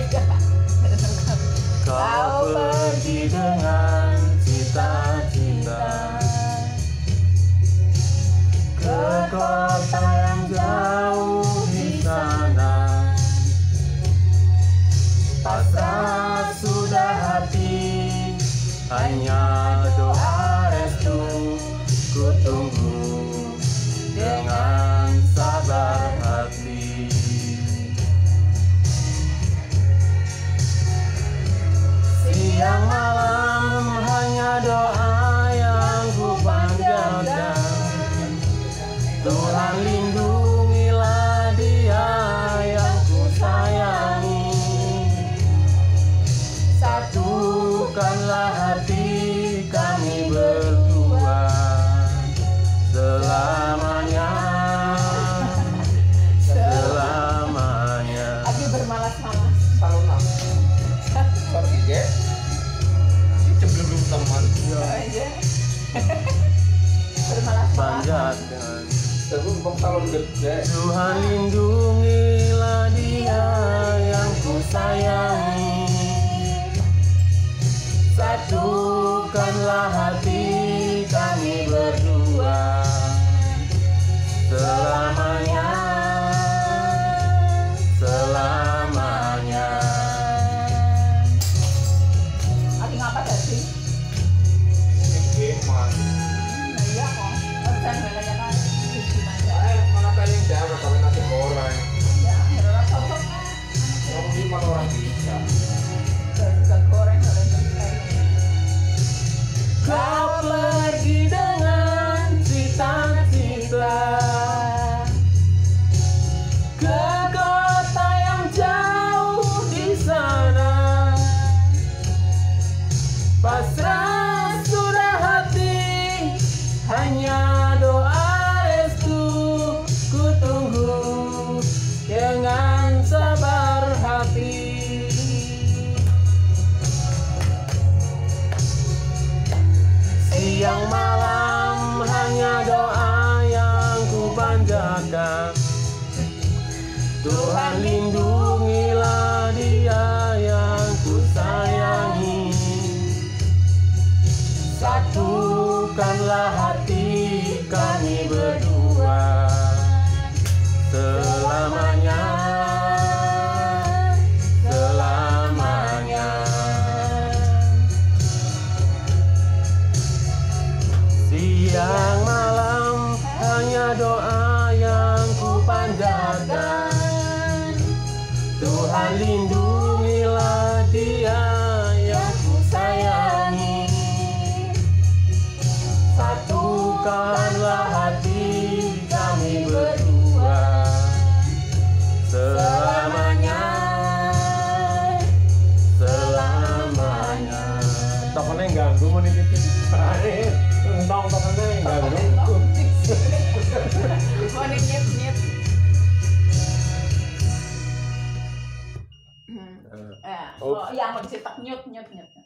Kau pergi dengan cita-cita ke kota yang jauh di sana. Pasrah sudah hati, hanya doa restu ku tunggu dengan sabar hati. Siang malam hanya doa yang ku panjatkan. Tuhan lindungilah dia yang ku sayangi. Satukanlah hati kami berdua selamanya, selamanya. Abi bermalas-malas. Salam pergi ge sebelum teman Aja. Bermalas-malas. Panjatkan. sebelum salon gede. Tuhan lindungilah dia yang ku sayangi. Satukanlah hati kami berdua selamanya, selamanya. Abi ngapa tadi? Gimana? Nah iya kok. Pesan belanya kan gimana? Mana tadi yang jawab kalau nasi goreng. Ya, adalah cocok. Kamu gimana orang bisa? Juga goreng oleh tempe. Kau pergi dengan cita-cita ke kota yang jauh di sana. Pasrah sudah hati, hanya doa restu ku tunggu dengan sabar hati. Siang malam hanya doa yang ku panjatkan. Tuhan lindungilah dia yang ku sayangi. Satukanlah hati kami berdua selamanya, selamanya. Siang malam hanya doa yang ku panjatkan. Tuhan lindungilah dia yang ku sayangi. Satukanlah hati kami berdua selamanya, selamanya. Tokonya ganggu menit itu. Entong tokonya ganggu. Mau nyet-nyet. Oh. Ya, mau dicetak nyut.